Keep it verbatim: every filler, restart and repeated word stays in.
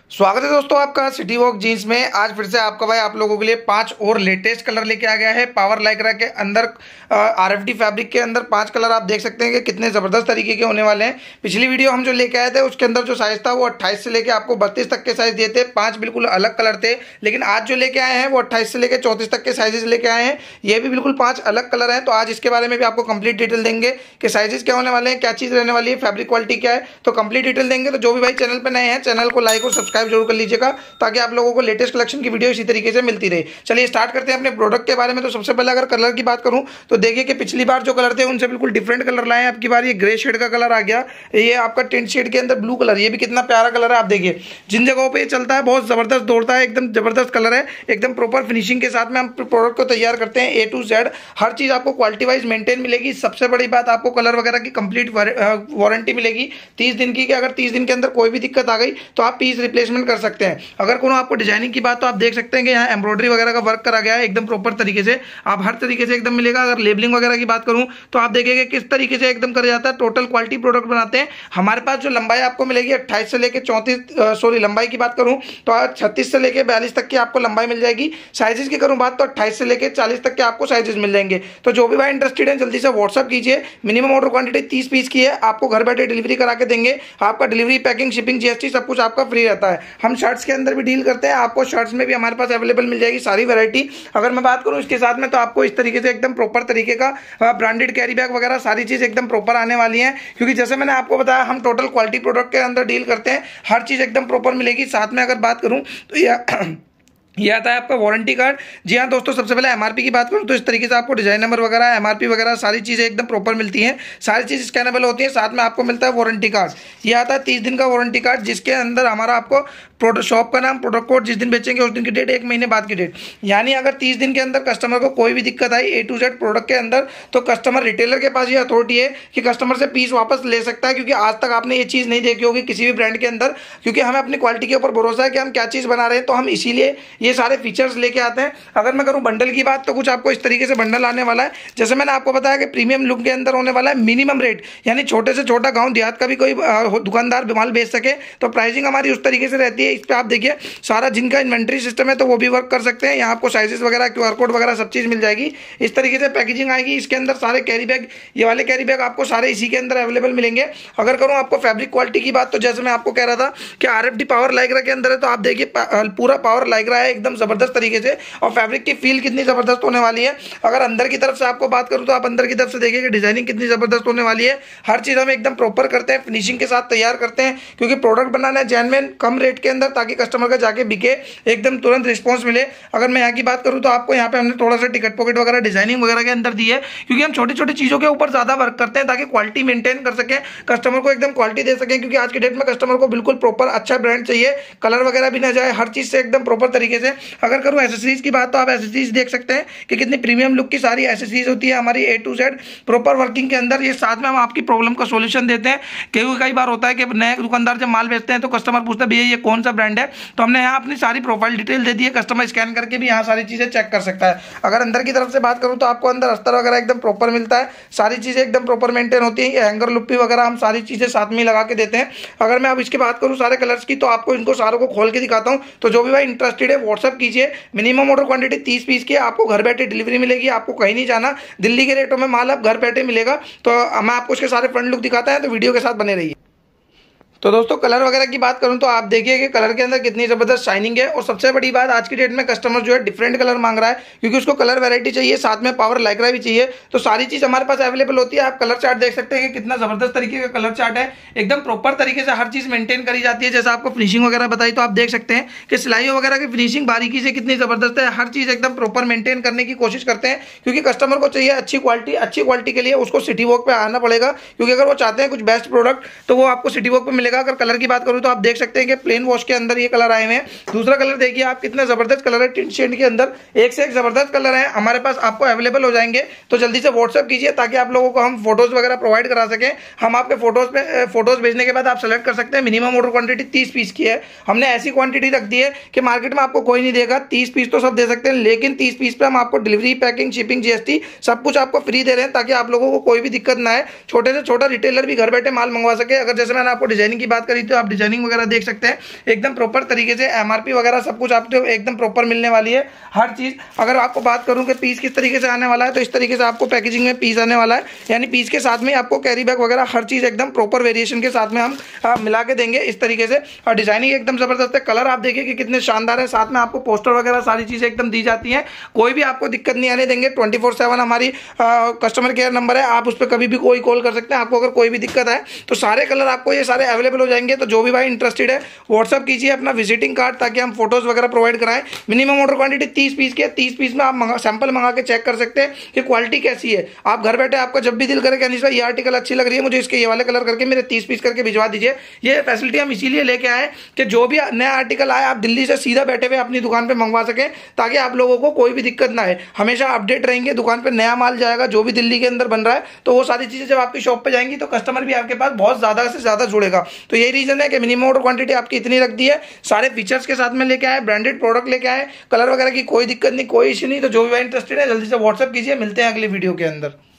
स्वागत है दोस्तों आपका सिटी वॉक जीन्स में। आज फिर से आपका भाई आप लोगों के लिए पांच और लेटेस्ट कलर लेके आ गया है। पावर लाइक्रा के अंदर आरएफडी फैब्रिक के अंदर पांच कलर आप देख सकते हैं कि कितने ज़बरदस्त तरीके के होने वाले हैं। पिछली वीडियो हम जो लेके आए थे उसके अंदर जो साइज़ था वो अट्ठाईस से लेके आपको बत्तीस तक के साइज़ दिए थे। पाँच बिल्कुल अलग कलर थे, लेकिन आज जो लेके आए हैं वो अट्ठाईस से लेकर चौंतीस तक के साइजेस लेके आए हैं। ये भी बिल्कुल पाँच अलग कलर हैं। तो आज इसके बारे में भी आपको कंप्लीट डिटेल देंगे कि साइजेस क्या होने वाले हैं, क्या चीज़ रहने वाली है, फैब्रिक क्वालिटी क्या है, तो कंप्लीट डिटेल देंगे। तो जो भी भाई चैनल पर नए हैं चैनल को लाइक और सब्सक्राइब जरूर कर लीजिएगा ताकि आप लोगों को लेटेस्ट कलेक्शन की वीडियो इसी तरीके से मिलती रहे। चलिए स्टार्ट करते हैं अपने प्रोडक्ट के बारे में। तो सबसे पहले अगर कलर की बात करूं तो देखिए कि पिछली बार जो कलर थे उनसे बिल्कुल डिफरेंट कलर लाए हैं। आपकी बार ये ग्रे शेड का कलर आ गया, ये आपका टेंट शेड के अंदर ब्लू कलर, ये भी कितना प्यारा कलर है। आप देखिए जिन जगहों पर ये चलता है बहुत जबरदस्त दौड़ता है, एकदम जबरदस्त कलर है। एकदम प्रॉपर फिनिशिंग के साथ में हम प्रोडक्ट को तैयार करते हैं। ए टू जेड हर चीज आपको क्वालिटी वाइज मेंटेन मिलेगी। सबसे बड़ी बात आपको कलर वगैरह की कंप्लीट वारंटी मिलेगी तीस दिन की। अगर तीस दिन के अंदर कोई भी दिक्कत आ गई तो आप पीस रिप्लेसमेंट कर सकते हैं। अगर कोनो आपको डिजाइनिंग की बात तो आप देख सकते हैं कि यहाँ एम्ब्रॉयडरी वगैरह का वर्क करा गया है एकदम प्रॉपर तरीके से। आप हर तरीके से एकदम मिलेगा। अगर लेबलिंग वगैरह की बात करूं तो आप देखेंगे किस तरीके से एकदम करा जाता है। टोटल क्वालिटी प्रोडक्ट बनाते हैं। हमारे पास जो लंबाई आपको मिलेगी अट्ठाईस से लेकर चौंतीस, सॉरी लंबाई की बात करूं तो छत्तीस से लेकर बयालीस तक की आपको लंबाई मिल जाएगी। साइजेस की करूं बात तो अट्ठाईस से लेकर चालीस तक के आपको साइजेस मिल जाएंगे। तो जो भी भाई इंटरेस्टेड है जल्दी से व्हाट्सअप कीजिए। मिनिमम ऑर्डर क्वांटिटी तीस पीस की है, आपको घर बैठे डिलीवरी करा के देंगे। आपका डिलीवरी, पैकिंग, शिपिंग, जीएसटी सब कुछ आपका फ्री रहता है। हम शर्ट्स के अंदर भी डील करते हैं। आपको शर्ट्स में भी हमारे पास अवेलेबल मिल जाएगी सारी वैरायटी। अगर मैं बात करूं इसके साथ में तो आपको इस तरीके से एकदम प्रॉपर तरीके का ब्रांडेड कैरी बैग वगैरह सारी चीज एकदम प्रॉपर आने वाली है। क्योंकि जैसे मैंने आपको बताया हम टोटल क्वालिटी प्रोडक्ट के अंदर डील करते हैं। हर चीज एकदम प्रॉपर मिलेगी। साथ में अगर बात करूं तो यह ये आता है आपका वारंटी कार्ड। जी हाँ दोस्तों, सबसे पहले एमआरपी की बात करूँ तो इस तरीके से आपको डिजाइन नंबर वगैरह, एमआरपी वगैरह सारी चीज़ें एकदम प्रॉपर मिलती हैं। सारी चीज़ स्कैनेबल होती है। साथ में आपको मिलता है वारंटी कार्ड। ये आता है तीस दिन का वारंटी कार्ड जिसके अंदर हमारा आपको प्रोडक्ट शॉप का नाम, प्रोडक्ट कोड, जिस दिन बेचेंगे उस दिन की डेट, एक महीने बाद की डेट। यानी अगर तीस दिन के अंदर कस्टमर को कोई भी दिक्कत आई ए टू जेड प्रोडक्ट के अंदर तो कस्टमर रिटेलर के पास ये अथॉरिटी है कि कस्टमर से पीस वापस ले सकता है। क्योंकि आज तक आपने ये चीज़ नहीं देखी होगी किसी भी ब्रांड के अंदर, क्योंकि हमें अपनी क्वालिटी के ऊपर भरोसा है कि हम क्या चीज़ बना रहे हैं। तो हम इसीलिए ये सारे फीचर्स लेके आते हैं। अगर मैं करूं बंडल की बात तो कुछ आपको इस तरीके से बंडल आने वाला है। जैसे मैंने आपको बताया कि प्रीमियम लुक के अंदर होने वाला है। मिनिमम रेट यानी छोटे से छोटा गांव देहात का भी कोई दुकानदार माल बेच सके तो प्राइसिंग हमारी उस तरीके से रहती है। इस पर आप देखिए सारा जिनका इन्वेंट्री सिस्टम है तो वो भी वर्क कर सकते हैं। यहाँ आपको साइजेस वगैरह, क्यूआर कोड वगैरह सब चीज़ मिल जाएगी। इस तरीके से पैकेजिंग आएगी। इसके अंदर सारे कैरी बैग, ये वाले कैरी बैग आपको सारे इसी के अंदर अवेलेबल मिलेंगे। अगर करूँ आपको फैब्रिक क्वालिटी की बात तो जैसे मैं आपको कह रहा था कि आरएफडी पावर लाइक्रा के अंदर है तो आप देखिए पूरा पावर लाइक्रा है एकदम जबरदस्त तरीके से। और फैब्रिक की फील कितनी जबरदस्त होने वाली है। अगर अंदर की तरफ से आपको बात करूं तो आप अंदर की तरफ से देखिए कि डिजाइनिंग कितनी जबरदस्त होने वाली है। हर चीज हम एकदम प्रॉपर करते हैं, फिनिशिंग के साथ तैयार करते हैं। क्योंकि प्रोडक्ट बनाना है जेन्युइन कम रेट के अंदर ताकि कस्टमर का जाके बिके, एकदम तुरंत रिस्पॉन्स मिले। अगर मैं यहाँ की बात करूँ तो आपको यहाँ पे हमने थोड़ा सा टिकट पॉकेट वगैरह डिजाइनिंग वगैरह के अंदर दी है। क्योंकि हम छोटी छोटी चीजों के ऊपर ज्यादा वर्क करते हैं ताकि क्वालिटी मेंटेन कर सकें, कस्टमर को एकदम क्वालिटी दे सकें। क्योंकि आज के डेट में कस्टमर को बिल्कुल प्रॉपर अच्छा ब्रांड चाहिए, कलर वगैरह भी ना जाए, हर चीज से एकदम प्रॉपर तरीके से। अगर करूँ एसेसरीज की बात तो आप एसेसरीज देख सकते हैं कि कितनी प्रीमियम लुक की सारी एसेसरीज होती है हमारी A to Z proper working के अंदर। ये साथ में हम आपकी प्रॉब्लम का सॉल्यूशन देते हैं। क्योंकि कई बार होता है कि नए दुकानदार जब माल बेचते हैं तो कस्टमर पूछते हैं भैया ये कौन सा ब्रांड है, तो हमने यहाँ अपनी सारी प्रोफाइल डिटेल दे दी है। कस्टमर स्कैन करके भी यहाँ सारी चीजें चेक कर सकता है। अगर अंदर की तरफ से बात करूँ तो आपको अंदर अस्तर वगैरह एकदम प्रॉपर मिलता है। सारी चीजें एकदम प्रॉपर मेंटेन होती है। हैंगर लुप्पी वगैरह हम सारी चीजें साथ में लगा के देते हैं। अगर मैं अब इसकी बात करूँ सारे कलर्स की तो आपको इनको सारों को खोल के दिखाता हूँ। तो जो भी भाई इंटरेस्टेड है व्हाट्सअप कीजिए। मिनिमम ऑर्डर क्वांटिटी तीस पीस की, आपको घर बैठे डिलीवरी मिलेगी। आपको कहीं नहीं जाना, दिल्ली के रेटों में माल आप घर बैठे मिलेगा। तो मैं आपको इसके सारे फ्रंट लुक दिखाता है, तो वीडियो के साथ बने रहिए। तो दोस्तों कलर वगैरह की बात करूं तो आप देखिए कि कलर के अंदर कितनी जबरदस्त शाइनिंग है। और सबसे बड़ी बात आज की डेट में कस्टमर जो है डिफरेंट कलर मांग रहा है क्योंकि उसको कलर वैरायटी चाहिए, साथ में पावर लाइक्रा भी चाहिए। तो सारी चीज हमारे पास अवेलेबल होती है। आप कलर चार्ट देख सकते हैं कि कितना जबरदस्त तरीके का कलर चार्ट है। एकदम प्रॉपर तरीके से हर चीज मेंटेन करी जाती है। जैसे आपको फिनिशिंग वगैरह बताई तो आप देख सकते हैं कि सिलाई वगैरह की फिनिशिंग बारीकी से कितनी जबरदस्त है। हर चीज एकदम प्रॉपर मेंटेन करने की कोशिश करते हैं क्योंकि कस्टमर को चाहिए अच्छी क्वालिटी। अच्छी क्वालिटी के लिए उसको सिटी वॉक पे आना पड़ेगा क्योंकि अगर वो चाहते हैं कुछ बेस्ट प्रोडक्ट तो वो आपको सिटी वॉक पे मिलेगा। अगर कलर की बात करूं तो आप देख सकते हैं कि प्लेन वॉश के अंदर ये कलर आए हुए हैं। दूसरा कलर देखिए आप कितना जबरदस्त कलर है। टिंट शेड के अंदर एक से एक जबरदस्त कलर है हमारे पास, आपको अवेलेबल हो जाएंगे। तो जल्दी से व्हाट्सएप कीजिए ताकि आप लोगों को हम फोटोज वगैरह प्रोवाइड करा सकें। हम आपके फोटोज पे फोटोज भेजने के बाद आप सेलेक्ट कर सकते हैं। मिनिमम ऑर्डर क्वांटिटी तीस पीस की है। हमने ऐसी क्वांटिटी रख दी है कि मार्केट में आपको कोई नहीं देगा। तीस पीस तो सब दे सकते हैं, लेकिन तीस पीस पे हम आपको डिलीवरी, पैकिंग, शिपिंग, जीएसटी सब कुछ आपको फ्री दे रहे हैं ताकि आप लोगों को कोई भी दिक्कत ना आए। छोटे से छोटा रिटेलर भी घर बैठे माल मंगवा सके। अगर जैसे मैंने आपको डिजाइनिंग डिजाइनिंग की बात करी तो आप डिजाइनिंग वगैरह देख सकते हैं, एकदम प्रॉपर तरीके से एमआरपी वगैरह सब कुछ आपको एकदम प्रॉपर मिलने वाली है हर चीज़। अगर आपको बात करूं कि पीस किस तरीके से आने वाला है, तो इस तरीके से आपको पैकेजिंग में पीस आने वाला है, यानी पीस के साथ में आपको कैरी बैग वगैरह हर चीज़ एकदम प्रॉपर वेरिएशन के साथ में हम मिला के देंगे इस तरीके से। और डिजाइनिंग एकदम जबरदस्त है, कलर आप देखिए कि कितने शानदार है, साथ में आपको पोस्टर वगैरह सारी चीज़ें एकदम दी जाती हैं, कोई भी आपको दिक्कत नहीं आने देंगे। ट्वेंटी फोर सेवन हमारी कस्टमर केयर नंबर है, आप उस पर कभी भी कोई कॉल कर सकते हैं। आपको अगर कोई भी दिक्कत आए तो सारे कलर आपको ये सारे अवेलेबल हो जाएंगे। तो जो भी भाई इंटरेस्टेड है व्हाट्सअप कीजिए अपना विजिटिंग कार्ड, ताकि हम फोटोज वगैरह प्रोवाइड कराएं। मिनिमम ऑर्डर क्वांटिटी तीस पीस की है, तीस पीस में आप सैंपल मंगा के चेक कर सकते हैं कि क्वालिटी कैसी है। आप घर बैठे आपका जब भी दिल करे कि अनीस भाई ये आर्टिकल अच्छी लग रही है, मुझे इसके ये वाले कलर करके मेरे तीस पीस करके भिजवा दीजिए। ये फैसिलिटी हम इसीलिए लेके आए कि जो भी नया आर्टिकल आए आप दिल्ली से सीधा बैठे हुए अपनी दुकान पर मंगवा सकें, ताकि आप लोगों को कोई भी दिक्कत ना आए। हमेशा अपडेट रहेंगे, दुकान पर नया माल जाएगा जो भी दिल्ली के अंदर बन रहा है, तो वो सारी चीजें जब आपकी शॉप पे जाएंगी तो कस्टमर भी आपके पास बहुत ज्यादा से ज्यादा जुड़ेगा। तो यही रीजन है कि मिनिमम ऑर्डर क्वांटिटी आपकी इतनी रख दी है, सारे फीचर्स के साथ में लेके आए, ब्रांडेड प्रोडक्ट लेके आए, कलर वगैरह की कोई दिक्कत नहीं, कोई इश्यू नहीं। तो जो भी इंटरेस्टेड है जल्दी से व्हाट्सअप कीजिए, मिलते हैं अगले वीडियो के अंदर।